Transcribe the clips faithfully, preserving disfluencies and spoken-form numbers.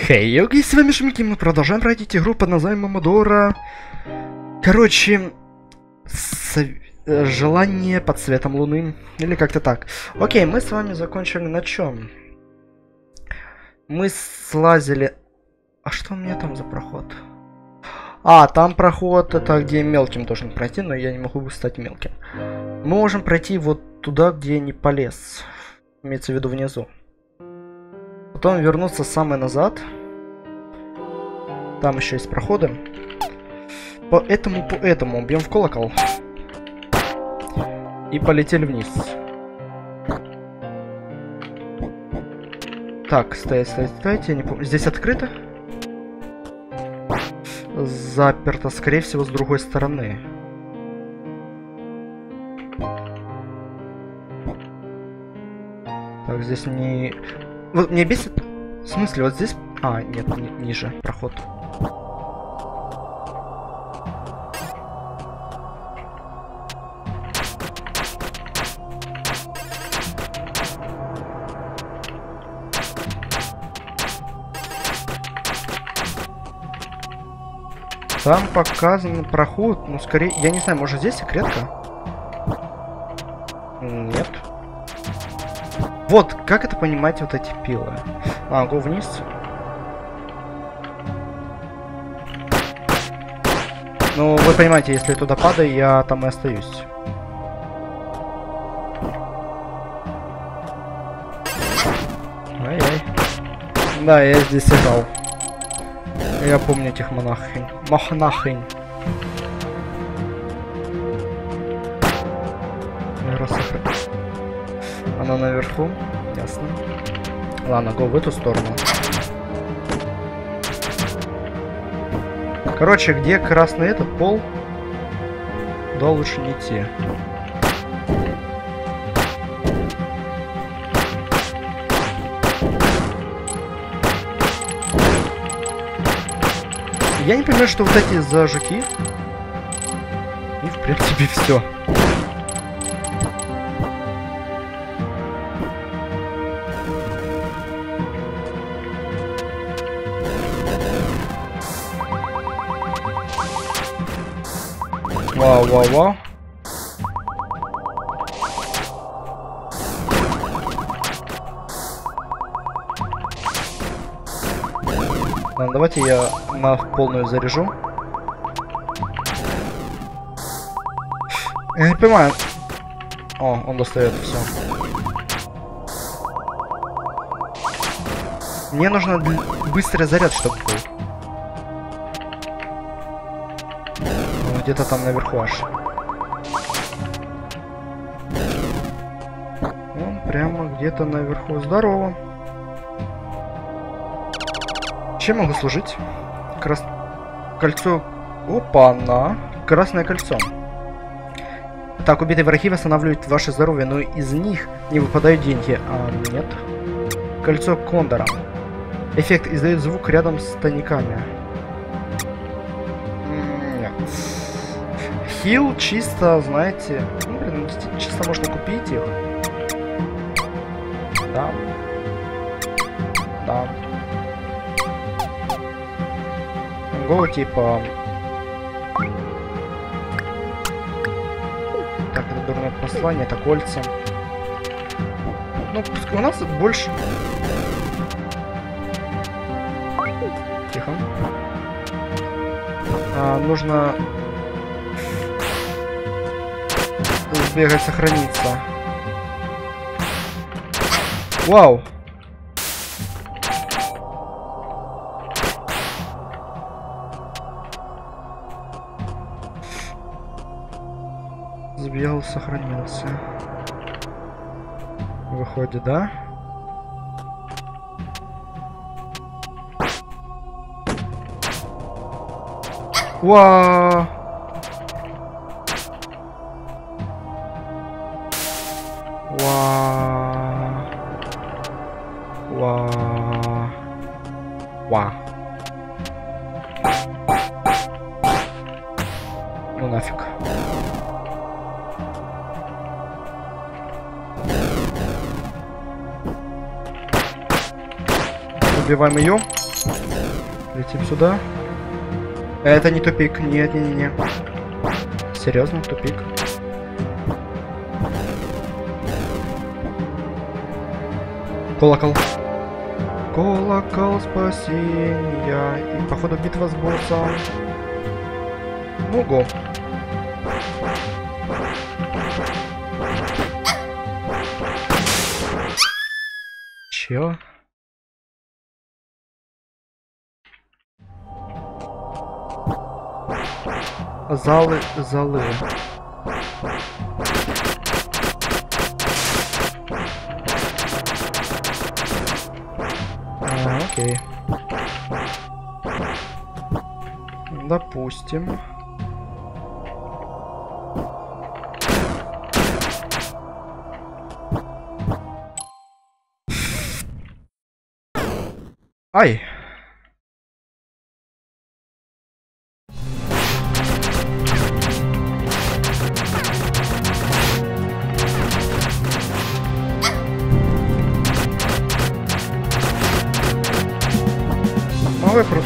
Хей, hey, окей, с вами Шмики, мы продолжаем пройти игру под названием Момодора. Короче, с... желание под светом луны, или как-то так. Окей, мы с вами закончили на чем? Мы слазили... А что у меня там за проход? А, там проход, это где мелким должен пройти, но я не могу стать мелким. Мы можем пройти вот туда, где я не полез. Имеется в виду внизу. Потом вернуться самый назад. Там еще есть проходы. По этому, по этому бьем в колокол. И полетели вниз. Так, стоять, стоять, стоять. Я не помню. Здесь открыто? Заперто, скорее всего, с другой стороны. Так, здесь не... Вот мне бесит... В смысле, вот здесь... А, нет, ни ниже проход. Там показан проход, ну скорее, я не знаю, может здесь секретка? Нет. Вот, как это понимать, вот эти пилы? А, го вниз. Ну, вы понимаете, если я туда падаю, я там и остаюсь. Ай-яй. Да, я здесь играл. Я помню этих монахинь. Монахинь. Она наверху. Ясно. Ладно, го в эту сторону. Короче, где красный этот пол, да лучше не идти. Я не понимаю, что вот эти за жуки. И в принципе все. Вау, вау, вау. Ладно, давайте я на полную заряжу. Я не понимаю. О, он достает все. Мне нужно быстрый заряд, чтобы был. Где-то там наверху аж. Он прямо где-то наверху. Здорово. Чем могу служить? Крас... Кольцо... Опа-на. Красное кольцо. Так, убитые враги восстанавливают ваше здоровье, но из них не выпадают деньги. А, нет. Кольцо кондора. Эффект издает звук рядом с тайниками. Нет. Хил чисто, знаете... Ну, блин, чисто можно купить их. Да. Да. Го, типа... Так, это дурное послание, это кольца. Ну, пускай у нас больше... Тихо. А, нужно... Сбегать, сохраниться. Вау! Сбегал, сохранился. Выходит, да? Вау! Вау! Вау! Вау! Ну нафиг. Убиваем ее. Летим сюда. Это не тупик. Нет, не, не, не. Серьезно, тупик. Колокол. Колокол спасения. И походу битва с боссом. Ого. Чё? Залы, залы. А, окей. Допустим. Ай! Новый круг.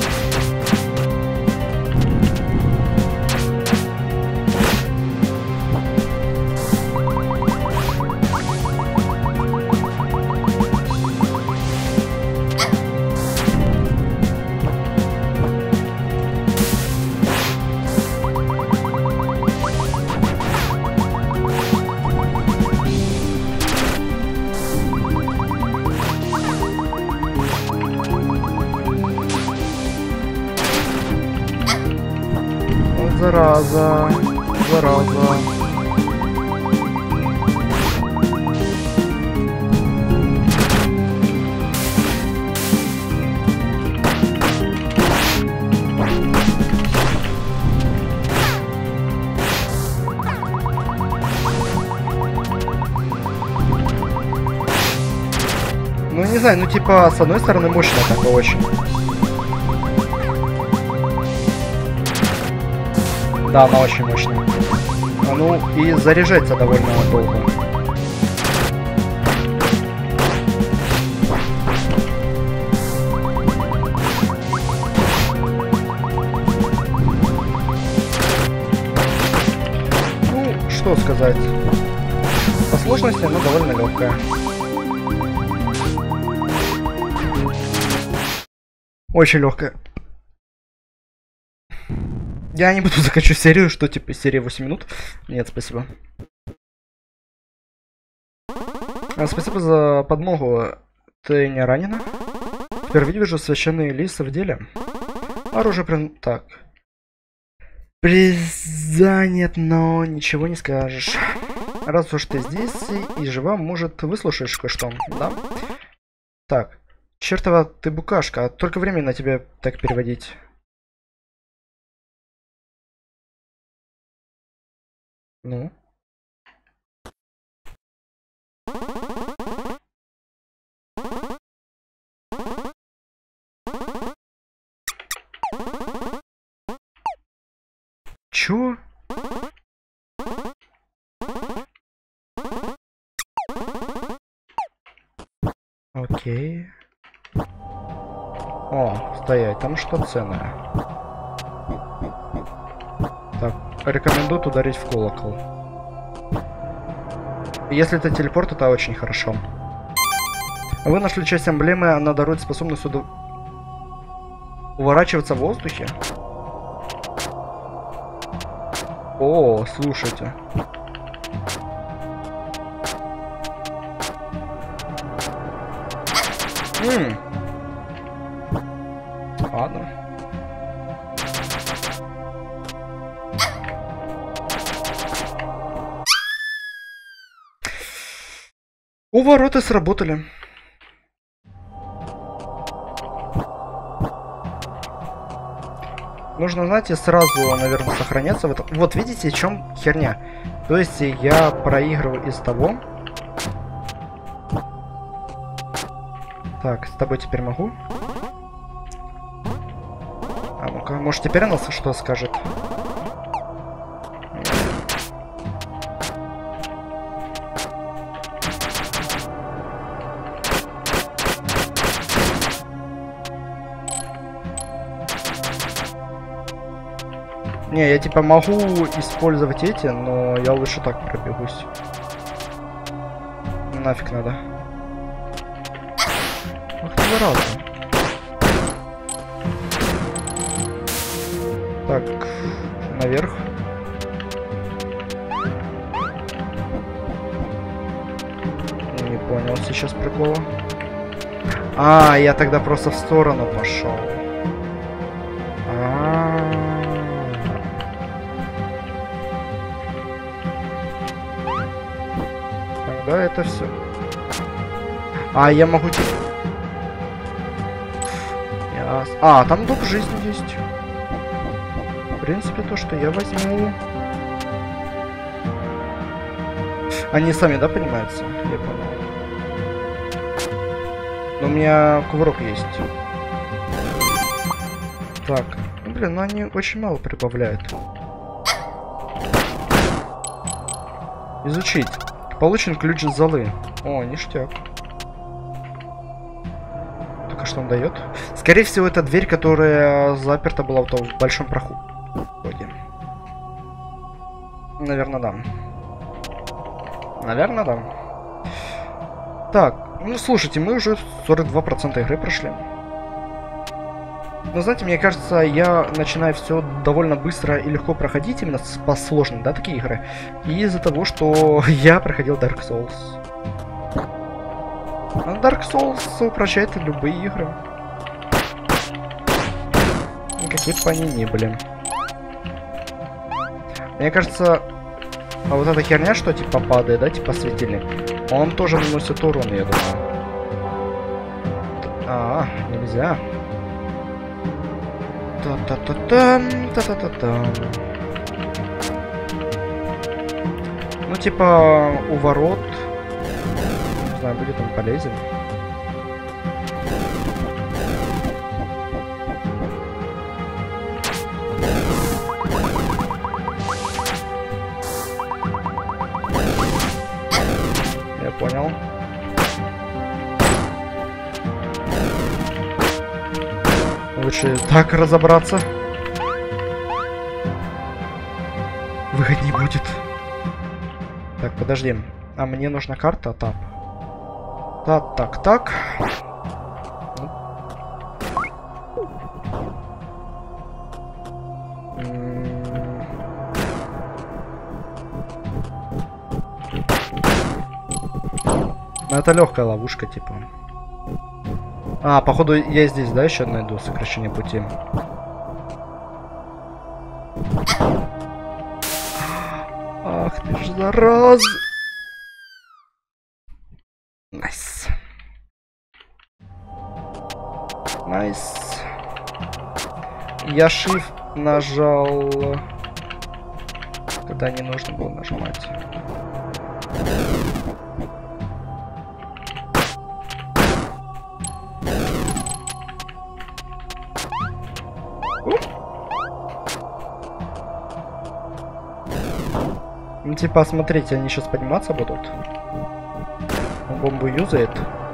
Зараза, зараза. Ну не знаю, ну типа с одной стороны мощно такое очень. Да, она очень мощная. Ну и заряжается довольно долго. Ну, что сказать. По сложности она довольно легкая. Очень легкая. Я не буду закачу серию, что типа серия восемь минут. Нет, спасибо. А, спасибо за подмогу. Ты не ранена? Впервые вижу священные лисы в деле. Оружие прям так. Призанят, но ничего не скажешь. Раз уж ты здесь и жива, может, выслушаешь кое-что, да? Так. Чертова ты букашка. Только время на тебя так переводить. Ну? Чё? Окей. О, стоять, там что ценное. Так, рекомендую ударить в колокол. Если это телепорт, это очень хорошо. Вы нашли часть эмблемы, она дарует способность уд... уворачиваться в воздухе. О, слушайте. Ммм. Ладно. Увороты сработали. Нужно, знаете, сразу, наверное, сохраняться в этом. Вот видите, в чем херня. То есть я проигрываю из того. Так, с тобой теперь могу. А ну-ка, может теперь она что скажет? Не, я типа могу использовать эти, но я лучше так пробегусь. Нафиг надо. Ах ты зараза. Так, наверх. Не понял сейчас прикола. А, я тогда просто в сторону пошел. Тогда это все. А, я могу... Яс... А, там дуб жизни есть. В принципе, то, что я возьму. Они сами, да, поднимаются? Я понял. Но у меня кувырок есть. Так. Ну, блин, ну они очень мало прибавляют. Изучить. Получен ключ из залы. О, ништяк. Так, а что он дает? Скорее всего, это дверь, которая заперта была вот в большом проходе. Наверное, да. Наверное, да. Так, ну слушайте, мы уже сорок два процента игры прошли. Но знаете, мне кажется, я начинаю все довольно быстро и легко проходить, именно по сложным, да, такие игры. И из-за того, что я проходил Dark Souls. А Dark Souls упрощает любые игры. Какие бы они ни были. Мне кажется, а вот эта херня, что типа падает, да, типа светильник, он тоже наносит урон, я думаю. А, нельзя. Та-та-та-там, та-та-та-там. Ну, типа, у ворот. Не знаю, будет он полезен. Я понял. Лучше так разобраться. Выход не будет. Так, подожди. А мне нужна карта, тап. Так, так, так. Ну, это легкая ловушка, типа. А, походу, я здесь, да, еще найду сокращение пути. Ах ты ж зараза. Найс. Найс. Я shift нажал, когда не нужно было нажимать. Ну, типа, смотрите, они сейчас подниматься будут. Он бомбу юзает.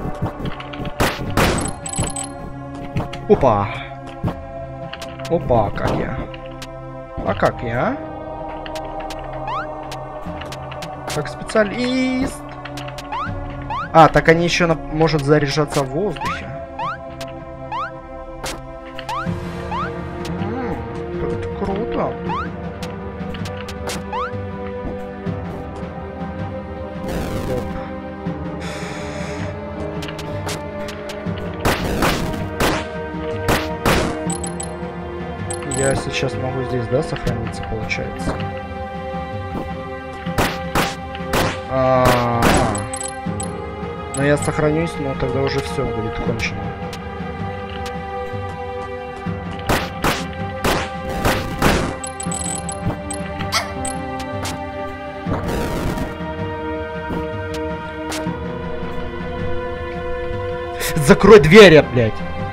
Опа! Опа, как я? А как я? Как специалист. А, так они еще на... может заряжаться в воздухе. М-м, это круто. Я сейчас могу здесь, да, сохраниться, получается. А -а -а. Но я сохранюсь, но тогда уже все будет кончено. Закрой дверь, блядь!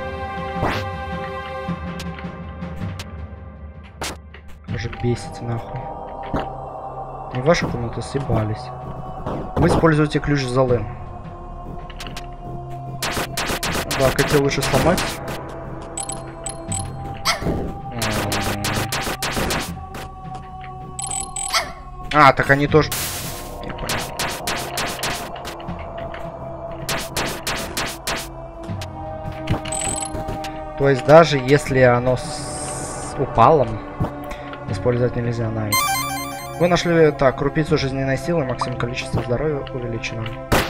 Уже бесите нахуй. Не ваши комнаты съебались. Вы используете ключ залы. Да, хотел лучше сломать. А, так они тоже... Я понял. То есть даже если оно с... упало, использовать нельзя. Найс. Вы нашли, так, крупицу жизненной силы, максимум количество здоровья увеличено.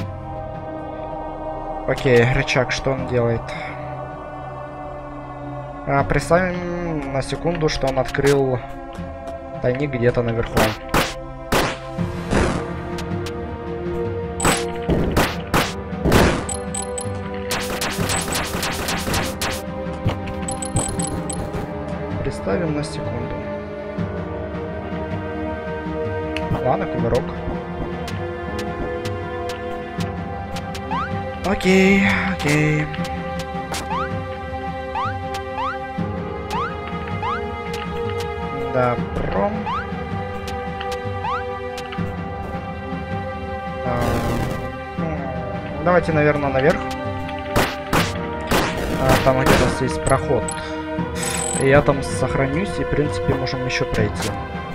Окей, рычаг, что он делает? А, представим на секунду, что он открыл тайник где-то наверху. Представим на секунду. Ладно, кувырок. Окей, окей. Да, пром. А, ну, давайте, наверное, наверх. А, там где у нас есть проход. Я там сохранюсь и, в принципе, можем еще пройти.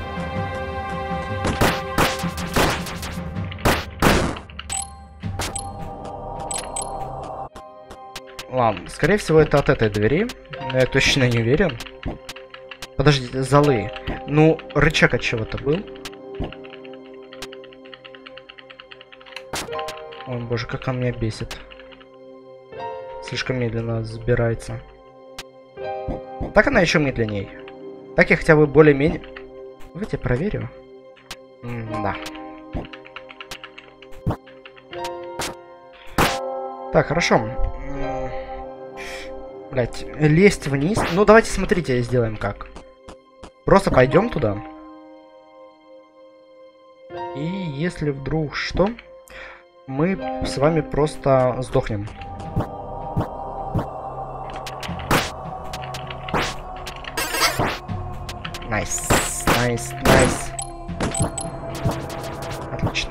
Ладно, скорее всего, это от этой двери. Но я точно не уверен. Подождите, золы. Ну, рычаг от чего-то был. Ой, боже, как он меня бесит. Слишком медленно забирается. Так она еще медленней. Так я хотя бы более-менее... Давайте проверю. М-да. Так, хорошо. Блять, лезть вниз. Ну, давайте, смотрите, сделаем как. Просто пойдем туда. И если вдруг что, мы с вами просто сдохнем. Найс, найс, найс. Отлично.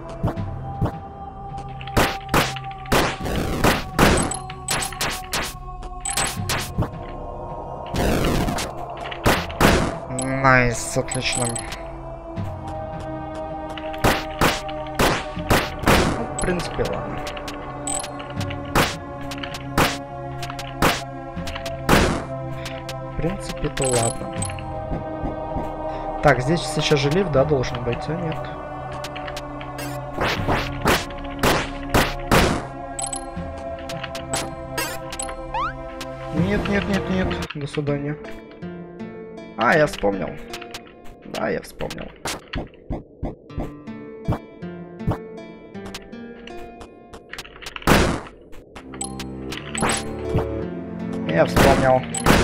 Найс, отлично. Ну, в принципе, ладно. В принципе-то ладно. Так, здесь сейчас же лифт, да, должен быть, а нет? Нет, нет, нет, нет, до свидания. А, я вспомнил. Да, я вспомнил. Я вспомнил.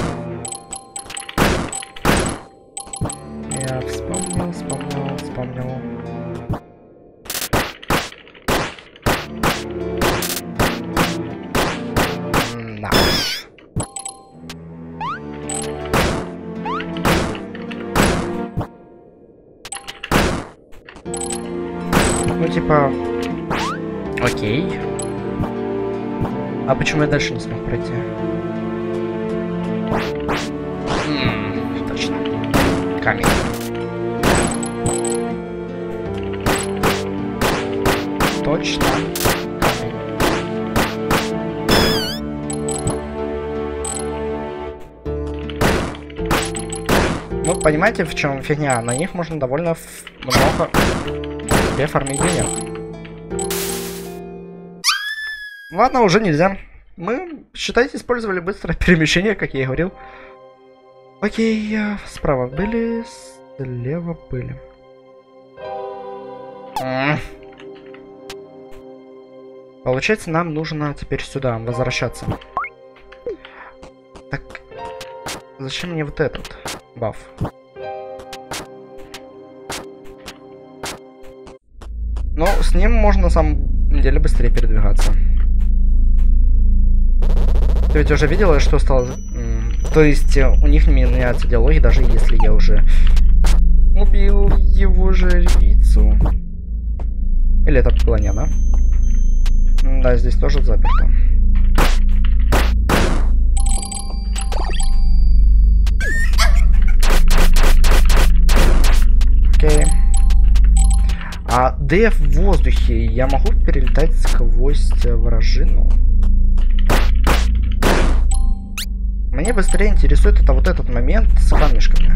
Я вспомнил, вспомнил, вспомнил. На. Ну, типа... Окей. А почему я дальше не смог пройти? М-м, точно. Камень. Точно. Камень. Ну, понимаете, в чем фигня? На них можно довольно много фармить денег. Ладно, уже нельзя. Мы, считайте, использовали быстрое перемещение, как я и говорил. Окей, справа были, слева были. Получается, нам нужно теперь сюда возвращаться. Так, зачем мне вот этот баф? Но с ним можно на самом деле быстрее передвигаться. Ты ведь уже видела, что стало... То есть у них не меняются диалоги, даже если я уже убил его жрицу. Или это была не она? Да, здесь тоже заперто. Окей. А Д в воздухе. Я могу перелетать сквозь вражину? Мне быстрее интересует это вот этот момент с камешками.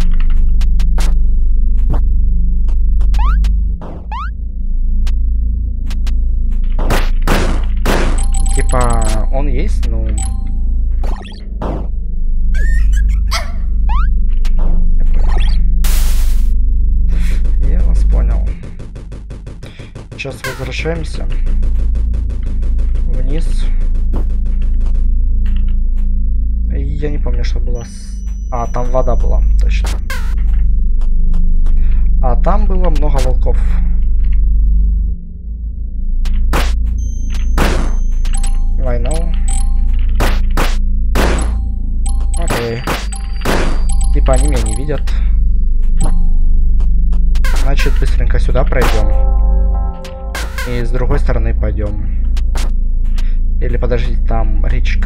Типа, он есть, ну... Я вас понял. Сейчас возвращаемся вниз. Я не помню, что было с... А, там вода была, точно. А там было много волков. I know. Окей. Типа они меня не видят. Значит, быстренько сюда пройдем. И с другой стороны пойдем. Или подождите, там речка.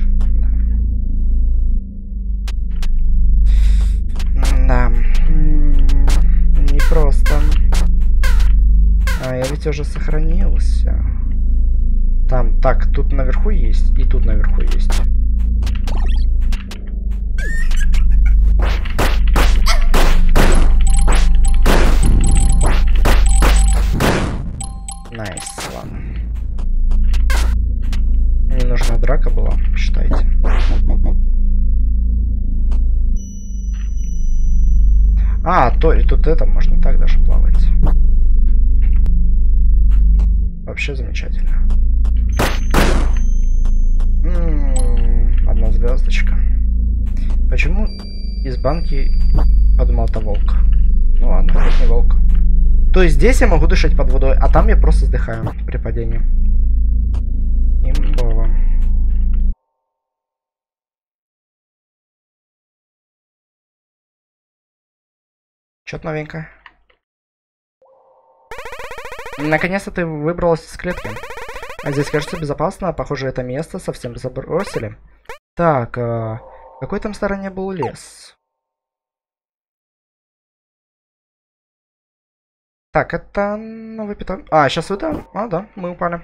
Да. Непросто. А, я ведь уже сохранился. Там, так, тут наверху есть, и тут наверху есть. Найс, ладно. Мне нужна драка была, считайте. А, то и тут это можно так даже плавать. Вообще замечательно. М-м, одна звездочка. Почему из банки подумал это волк? Ну ладно, это не волк. То есть здесь я могу дышать под водой, а там я просто вздыхаю при падении. Имбово. Что-то новенькое. Наконец-то ты выбралась из клетки. А здесь, кажется, безопасно. Похоже, это место совсем забросили. Так, а... какой там стороне был лес? Так, это новый питон. А, сейчас вы да? А, да, мы упали.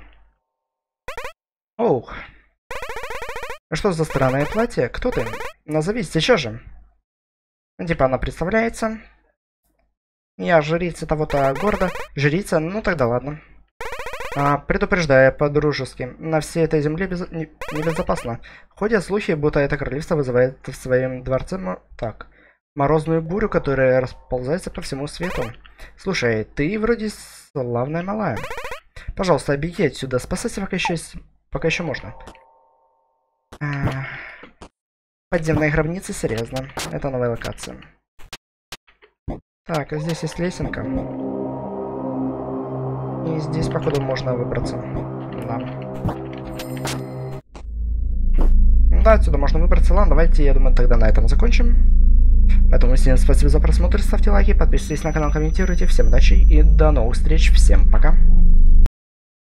Оух. Что за странное платье? Кто ты? Назовись сейчас же. Типа она представляется. Я жрица того-то города. Жрица? Ну тогда ладно. А, предупреждаю по-дружески. На всей этой земле без... не... небезопасно. Ходят слухи, будто это королевство вызывает в своем дворце... Мо... Так. Морозную бурю, которая расползается по всему свету. Слушай, ты вроде славная малая. Пожалуйста, беги отсюда. Спасайся, пока еще, пока еще можно. А... Подземные гробницы, серьезно. Это новая локация. Так, а здесь есть лесенка. И здесь, походу, можно выбраться. Да. Да, отсюда можно выбраться. Ладно, давайте, я думаю, тогда на этом закончим. Поэтому всем спасибо за просмотр, ставьте лайки, подписывайтесь на канал, комментируйте. Всем удачи и до новых встреч. Всем пока.